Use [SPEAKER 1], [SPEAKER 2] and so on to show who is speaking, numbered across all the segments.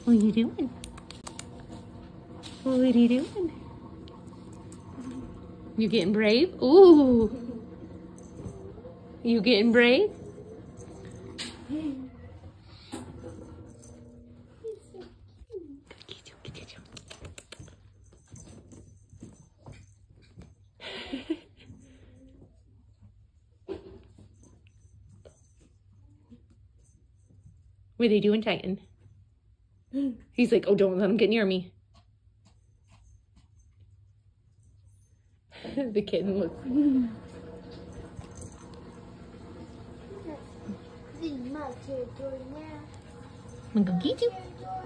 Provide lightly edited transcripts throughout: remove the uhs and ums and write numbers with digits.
[SPEAKER 1] What are you doing? What are you doing? You getting brave? Ooh. You getting brave? What are they doing, Titan? He's like, oh, don't let him get near me. The kitten looks. I'm gonna go get you.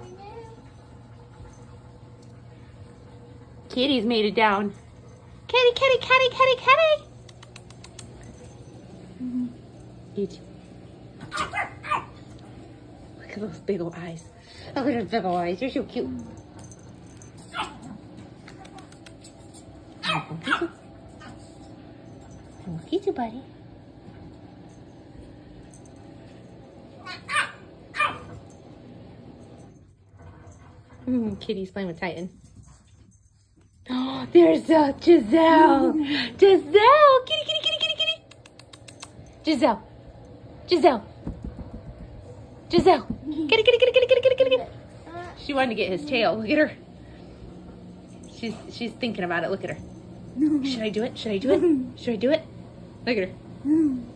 [SPEAKER 1] Kitty's made it down. Kitty, kitty, kitty, kitty, kitty. Get you. Look at those big old eyes. Look at those big old eyes. You're so cute. I'll get you, buddy. Kitty's playing with Titan. Oh, there's Giselle. Giselle. Kitty, kitty, kitty, kitty, kitty. Giselle. Giselle. Giselle. Kitty, kitty, kitty, kitty, kitty, kitty, kitty, kitty. She wanted to get his tail. Look at her. She's thinking about it. Look at her. Should I do it? Should I do it? Should I do it? Look at her.